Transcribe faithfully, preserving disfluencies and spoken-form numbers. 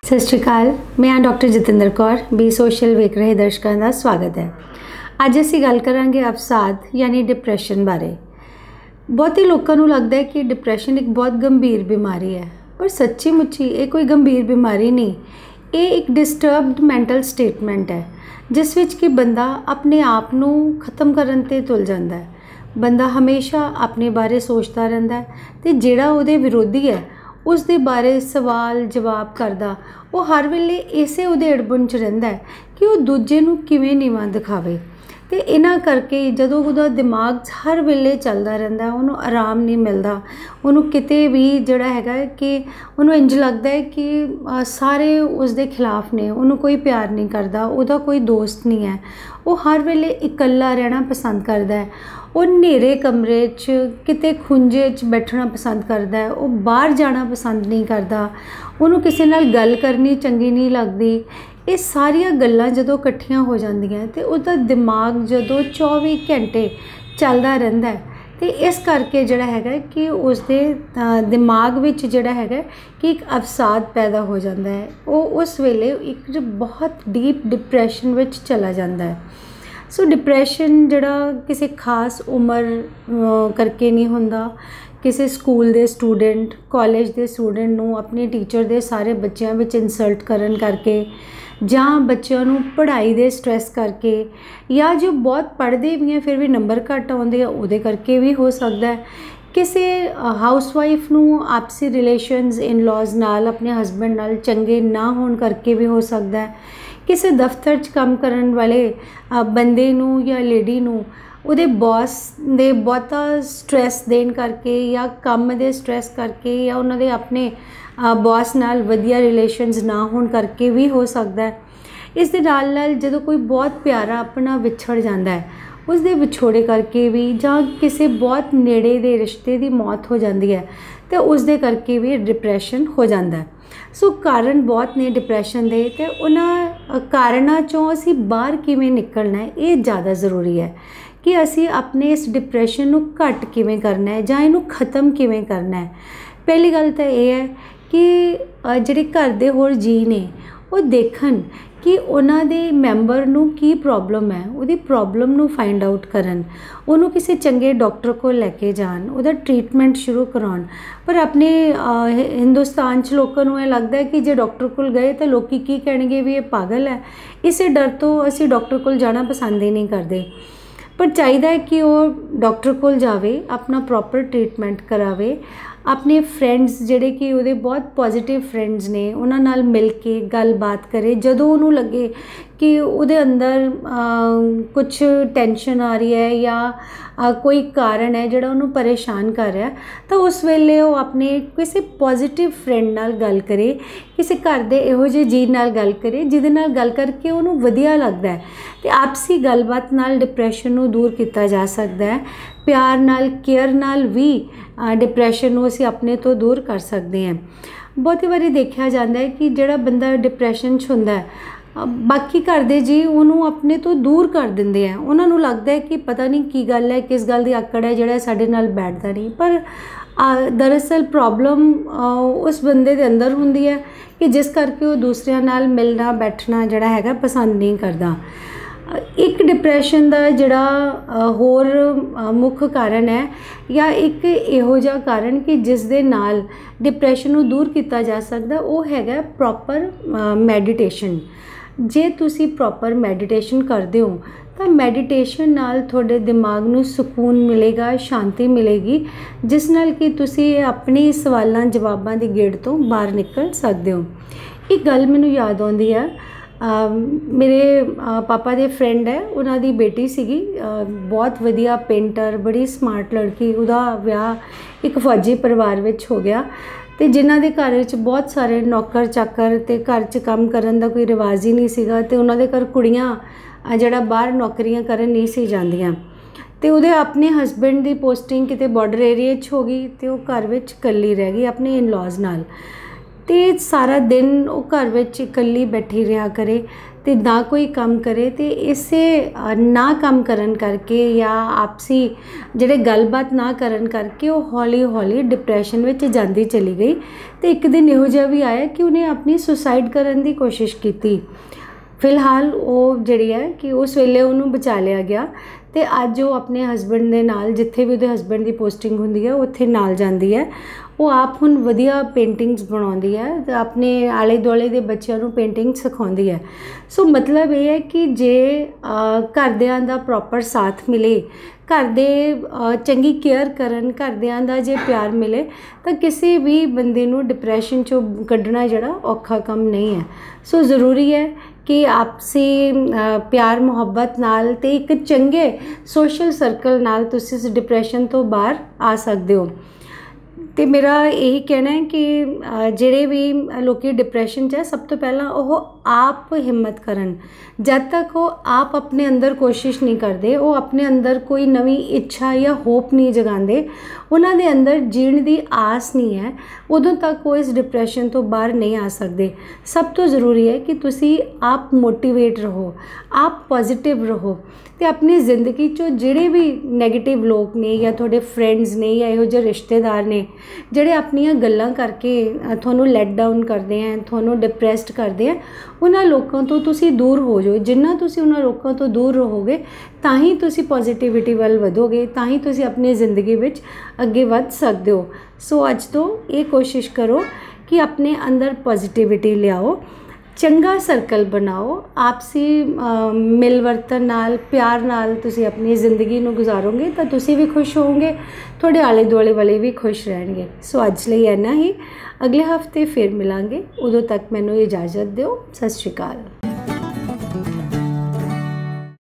सत श्री अकाल। मैं doctor Jatinder Kaur B social वेख रहे दर्शकों का स्वागत है। अज असी गल करांगे अवसाद यानी डिप्रैशन बारे। बहुत ही लोगों को लगता है कि डिप्रैशन एक बहुत गंभीर बीमारी है, पर सच्ची मुच्ची ये कोई गंभीर बीमारी नहीं। ये एक डिस्टर्ब्ड मैंटल स्टेटमेंट है जिस विच कि बंदा अपने आप नू खत्म करन ते तुल जाता है। बंदा हमेशा अपने बारे सोचता रहता है तो जिहड़ा उहदे विरोधी है उस दे बारे सवाल जवाब करदा वो हर वेले इसे उधेड़बुन च रहिंदा है कि वो दूजे नूं किवें नीवां दिखावे। तो इन्हां करके जदों उहदा दिमाग हर वेले चलदा रहिंदा उहनूं आराम नहीं मिलदा, उहनूं किते भी जिहड़ा हैगा कि उहनूं इंज लगदा है कि सारे उसदे खिलाफ ने, उहनूं कोई प्यार नहीं करदा, उहदा कोई दोस्त नहीं है। वो हर वेले इकल्ला रहना पसंद करदा है। वो नेरे कमरे च किते खुंजे च बैठना पसंद करदा है। वो बाहर जाना पसंद नहीं करदा, उहनूं किसी नाल गल करनी चंगी नहीं लगदी। ये सारिया गल्लां जदों इकट्ठियां हो जांदियां ते उहदा दिमाग जदों चौबी घंटे चलदा रहिंदा है तो इस करके जिहड़ा हैगा कि उसदे दिमाग विच जिहड़ा हैगा कि एक अवसाद पैदा हो जाता है। वो उस वेले एक बहुत डीप डिप्रैशन विच चला जाता है। सो डिप्रैशन जिहड़ा किसी खास उम्र करके नहीं हुंदा। किसी स्कूल के स्टूडेंट कॉलेज के स्टूडेंट नूं अपने टीचर के सारे बच्चों में इंसल्ट करन करके, जां बच्चों नूं पढ़ाई दे स्ट्रैस करके, या जो बहुत पढ़ते भी हैं फिर भी नंबर घट आउंदे उहदे करके भी हो सकता है। किसी हाउसवाइफ नूं आपसी रिलेशनस इन लॉज नाल अपने हसबैंड नाल चंगे ना होण करके भी हो सकता है। किसी दफ्तर च काम करन वाले बंदे नूं या लेडी नूं उहदे बॉस दे बहुता स्ट्रैस देण करके या काम दे स्ट्रैस करके या उन्हां दे अपने बॉस नाल वधिया रिलेशनस ना होण करके भी हो सकता है। इस दे नाल नाल जदों कोई बहुत प्यारा अपना विछड़ जाता है उस दे विछोड़े करके भी, जां किसी बहुत नेड़े दे रिश्ते की मौत हो जाती है तो उस दे करके भी डिप्रैशन हो जाता है। सो कारण बहुत ने डिप्रैशन दे ते उन्हां कारणों चों असी बाहर किवें निकलना है ये ज़्यादा ज़रूरी है कि असी अपने इस डिप्रैशन नूं घट किवें करना है जां इहनूं खत्म किवें करना है। पहली गल तो यह है कि जिहड़े घर दे होर जी ने वो देखन कि उन्हां दे मैंबर नूं की प्रॉब्लम है, उहदी प्रॉब्लम नूं फाइंड आउट करन, उहनूं किसी चंगे डॉक्टर को लैके जान, उहदा ट्रीटमेंट शुरू कराउण। पर अपने हिंदुस्तान च लोकां नूं इह लगदा है कि जे डॉक्टर कोल गए तो लोग की कहणगे भी ये पागल है। इसे डर तो असी डॉक्टर कोल जाना पसंद ही नहीं करते। पर चाहिए कि वो डॉक्टर कोल जावे, अपना प्रॉपर ट्रीटमेंट करावे, अपने फ्रेंड्स जिहड़े कि उहदे बहुत पॉजिटिव फ्रेंड्स ने उन्हां नाल मिल के गलबात करे। जदों उहनूं लगे कि उहदे अंदर आ, कुछ टेंशन आ रही है या आ, कोई कारण है जिहड़ा उहनूं परेशान कर रहा है तो उस वेले वो अपने किसी पॉजिटिव फ्रेंड नाल गल करे, किसी घर दे इहो जिहे जी नाल गल करे जिहदे नाल गल करके उहनूं वधिया लगदा है। तो आपसी गलबात नाल डिप्रैशन नूं दूर किया जा सकता है। प्यार नाल केयर नाल भी डिप्रैशन नूं असीं अपने तो दूर कर सकते हैं। बहुत बारी देखा जाता है कि जिहड़ा बंदा डिप्रैशन च हुंदा है बाकी घर दे जी उन्होंने अपने तो दूर कर देंगे हैं। उन्होंने लगता है कि पता नहीं की गल है, किस गल की आकड़ है जिहड़ा साडे नाल बैठदा नहीं। पर आ, दरअसल प्रॉब्लम उस बंदे दे अंदर हुंदी है कि जिस करके वो दूसरिਆਂ नाल मिलना बैठना जिहड़ा हैगा पसंद नहीं करता। एक डिप्रैशन का जिहड़ा होर मुख्य कारण है या एक इहो जिहा कारण कि जिस दे नाल डिप्रैशन नूं दूर किया जा सकता वो हैगा प्रॉपर मैडिटेशन। जे तुसी प्रॉपर मैडिटेशन करते हो तो मैडिटेशन नाल थोड़े दिमाग नूं सुकून मिलेगा, शांति मिलेगी, जिस नाल कि तुसी अपने सवालों जवाबों की गेड़ तो बाहर निकल सकते हो। एक गल मैनूं याद आउंदी है, आ, मेरे आ, पापा दे फ्रेंड है, उन्हां दी बेटी सीगी, आ, बहुत वधिया पेंटर, बड़ी स्मार्ट लड़की। उहदा विआह एक फौजी परिवार विच हो गया तो जिन्हां दे घर विच बहुत सारे नौकर चाकर ते घर च काम करन दा कोई रिवाज ही नहीं सीगा ते उन्हां दे घर कुड़ियां जिहड़ा बाहर नौकरियां करन नहीं सी जांदियां। तो उहदे अपने हसबैंड की पोस्टिंग किते बॉर्डर एरिया च हो गई तो वह घर विच कल्ली रह गई अपने इन लॉज नाल। तो सारा दिन वो घर विच इकल्ली बैठी रहा करे ਤੇ ਨਾ ਕੋਈ ਕੰਮ ਕਰੇ, ਤੇ ਇਸੇ ਨਾ ਕੰਮ ਕਰਨ ਕਰਕੇ ਜਾਂ ਆਪਸੀ ਜਿਹੜੇ ਗੱਲਬਾਤ ਨਾ ਕਰਨ ਕਰਕੇ ਉਹ ਹੌਲੀ ਹੌਲੀ ਡਿਪਰੈਸ਼ਨ ਵਿੱਚ ਜਾਂਦੀ ਚਲੀ ਗਈ। ਤੇ ਇੱਕ ਦਿਨ ਇਹੋ ਜਿਹਾ ਵੀ ਆਇਆ ਕਿ ਉਹਨੇ ਆਪਣੀ ਸੁਸਾਈਡ ਕਰਨ ਦੀ ਕੋਸ਼ਿਸ਼ ਕੀਤੀ। ਫਿਲਹਾਲ ਉਹ ਜਿਹੜੀ ਹੈ ਕਿ ਉਸ ਵੇਲੇ ਉਹਨੂੰ ਬਚਾ ਲਿਆ ਗਿਆ, ਤੇ ਅੱਜ ਉਹ ਆਪਣੇ ਹਸਬੈਂਡ ਦੇ ਨਾਲ, ਜਿੱਥੇ ਵੀ ਉਹਦੇ ਹਸਬੈਂਡ ਦੀ ਪੋਸਟਿੰਗ ਹੁੰਦੀ ਹੈ ਉੱਥੇ ਨਾਲ ਜਾਂਦੀ ਹੈ। ਉਹ ਆਪ ਹੁਣ ਵਧੀਆ ਪੇਂਟਿੰਗਸ ਬਣਾਉਂਦੀ ਹੈ ਤੇ ਆਪਣੇ ਆਲੇ ਦੁਆਲੇ ਦੇ ਬੱਚਿਆਂ ਨੂੰ ਪੇਂਟਿੰਗ ਸਿਖਾਉਂਦੀ ਹੈ। ਸੋ ਮਤਲਬ ਇਹ ਹੈ ਕਿ ਜੇ ਘਰਦਿਆਂ ਦਾ ਪ੍ਰੋਪਰ ਸਾਥ ਮਿਲੇ, ਘਰ ਦੇ ਚੰਗੀ ਕੇਅਰ ਕਰਨ, ਘਰਦਿਆਂ ਦਾ ਜੇ ਪਿਆਰ ਮਿਲੇ, ਤਾਂ ਕਿਸੇ ਵੀ ਬੰਦੇ ਨੂੰ ਡਿਪਰੈਸ਼ਨ 'ਚੋਂ ਕੱਢਣਾ ਜਿਹੜਾ ਔਖਾ ਕੰਮ ਨਹੀਂ ਹੈ। ਸੋ ਜ਼ਰੂਰੀ ਹੈ ਕਿ ਆਪਸੀ ਪਿਆਰ ਮੁਹੱਬਤ ਨਾਲ ਤੇ ਇੱਕ ਚੰਗੇ ਸੋਸ਼ਲ ਸਰਕਲ ਨਾਲ ਤੁਸੀਂ ਇਸ ਡਿਪਰੈਸ਼ਨ ਤੋਂ ਬਾਹਰ ਆ ਸਕਦੇ ਹੋ। ਤੇ ਮੇਰਾ ਇਹੀ ਕਹਿਣਾ ਹੈ ਕਿ ਜਿਹੜੇ ਵੀ ਲੋਕ ਡਿਪਰੈਸ਼ਨ 'ਚ ਹੈ, ਸਭ ਤੋਂ ਪਹਿਲਾਂ ਉਹ ਆਪ ਹਿੰਮਤ ਕਰਨ। ਜਦ ਤੱਕ ਉਹ ਆਪ ਆਪਣੇ ਅੰਦਰ ਕੋਸ਼ਿਸ਼ ਨਹੀਂ ਕਰਦੇ, ਉਹ ਆਪਣੇ ਅੰਦਰ ਕੋਈ ਨਵੀਂ ਇੱਛਾ ਜਾਂ ਹੋਪ ਨਹੀਂ ਜਗਾਉਂਦੇ, ਉਹਨਾਂ ਦੇ ਅੰਦਰ ਜੀਣ ਦੀ ਆਸ ਨਹੀਂ ਹੈ, ਉਦੋਂ ਤੱਕ ਉਹ ਇਸ ਡਿਪਰੈਸ਼ਨ ਤੋਂ ਬਾਹਰ ਨਹੀਂ ਆ ਸਕਦੇ। ਸਭ ਤੋਂ ਜ਼ਰੂਰੀ ਹੈ ਕਿ ਤੁਸੀਂ ਆਪ ਮੋਟੀਵੇਟ ਰਹੋ, ਆਪ ਪੋਜ਼ੀਟਿਵ ਰਹੋ, ਤੇ ਆਪਣੀ ਜ਼ਿੰਦਗੀ 'ਚੋਂ ਜਿਹੜੇ ਵੀ ਨੈਗੇਟਿਵ ਲੋਕ ਨੇ ਜਾਂ ਤੁਹਾਡੇ ਫਰੈਂਡਸ ਨੇ ਜਾਂ ਇਹੋ ਜਿਹੇ ਰਿਸ਼ਤੇਦਾਰ ਨੇ ਜਿਹੜੇ ਆਪਣੀਆਂ ਗੱਲਾਂ ਕਰਕੇ ਤੁਹਾਨੂੰ ਲੈਟ ਡਾਊਨ ਕਰਦੇ ਆ, ਤੁਹਾਨੂੰ ਡਿਪਰੈਸਡ ਕਰਦੇ ਆ, ਉਹਨਾਂ ਲੋਕਾਂ ਤੋਂ ਤੁਸੀਂ ਦੂਰ ਹੋ ਜਾਓ। ਜਿੰਨਾ ਤੁਸੀਂ ਉਹਨਾਂ ਲੋਕਾਂ ਤੋਂ ਦੂਰ ਰਹੋਗੇ ਤਾਂ ਹੀ ਤੁਸੀਂ ਪੋਜ਼ੀਟਿਵਿਟੀ ਵੱਲ ਵਧੋਗੇ, ਤਾਂ ਹੀ ਤੁਸੀਂ ਆਪਣੀ ਜ਼ਿੰਦਗੀ ਵਿੱਚ ਅੱਗੇ ਵੱਧ ਸਕਦੇ ਹੋ। ਸੋ ਅੱਜ ਤੋਂ ਇਹ ਕੋਸ਼ਿਸ਼ ਕਰੋ ਕਿ ਆਪਣੇ ਅੰਦਰ ਪੋਜ਼ੀਟਿਵਿਟੀ ਲਿਆਓ, ਚੰਗਾ ਸਰਕਲ ਬਣਾਓ, ਆਪਸੀ ਮਿਲਵਰਤਨ ਨਾਲ, ਪਿਆਰ ਨਾਲ ਤੁਸੀਂ ਆਪਣੀ ਜ਼ਿੰਦਗੀ ਨੂੰ ਗੁਜ਼ਾਰੋਗੇ ਤਾਂ ਤੁਸੀਂ ਵੀ ਖੁਸ਼ ਹੋਵੋਗੇ, ਤੁਹਾਡੇ ਆਲੇ ਦੁਆਲੇ ਵਾਲੇ ਵੀ ਖੁਸ਼ ਰਹਿਣਗੇ। ਸੋ ਅੱਜ ਲਈ ਇੰਨਾ ਹੀ, ਅਗਲੇ ਹਫਤੇ ਫਿਰ ਮਿਲਾਂਗੇ, ਉਦੋਂ ਤੱਕ ਮੈਨੂੰ ਇਜਾਜ਼ਤ ਦਿਓ। ਸਤਿ ਸ਼੍ਰੀ ਅਕਾਲ।